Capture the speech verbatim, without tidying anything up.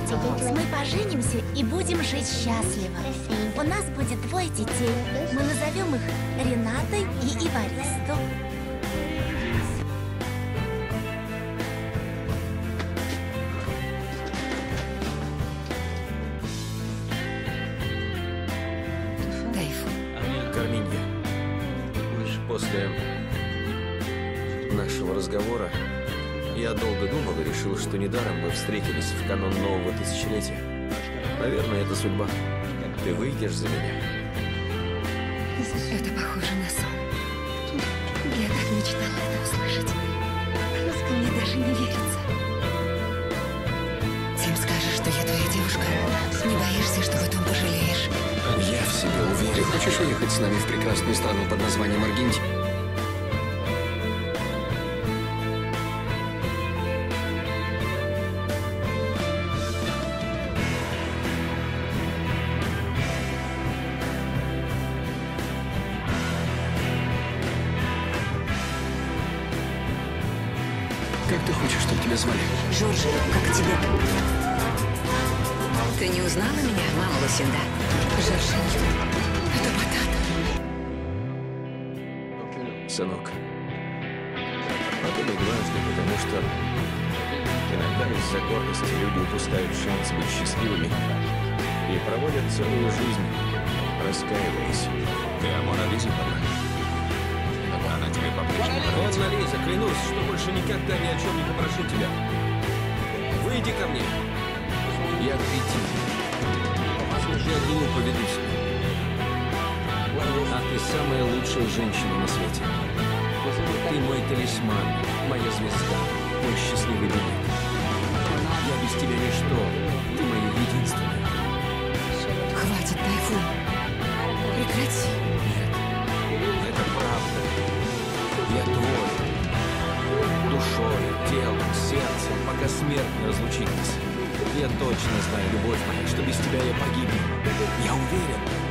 Мы поженимся и будем жить счастливо. У нас будет двое детей. Мы назовем их Ренатой и Иваристо. Карминья, после нашего разговора я долго думал и решил, что недаром мы встретились в канун нового тысячелетия. Наверное, это судьба. Ты выйдешь за меня? Это похоже на сон. Я так мечтала это услышать. Мне даже не верится. Тим, скажешь, что я твоя девушка? Не боишься, что потом пожалеешь? Я в себе уверен. Ты хочешь уехать с нами в прекрасную страну под названием Аргентина? Как ты хочешь, чтобы тебя звали? Жорж, как тебе? Ты не узнала меня, мама Лусинда? Жоржинья, это Батата. Сынок, подумай дважды, потому что иногда из-за гордости люди упускают шанс быть счастливыми и проводят целую жизнь, раскаиваясь. Ты о Мона Лизе подумал? Она тебе по-прежнему Ладно, Лиза, клянусь, что больше никогда ни о чем не попрошу тебя. Выйди ко мне. Я кретин. Я глупо веду себя. А ты самая лучшая женщина на свете. Ты мой талисман, моя звезда, мой счастливый билет. Я без тебя ничто. Ты моя единственная. Хватит, Тайфун. Прекрати. Нет, это правда. Я твой. Душой, телом, сердцем, пока смерть не разлучит нас. Я точно знаю, любовь моя, что без тебя я погибну. Я уверен.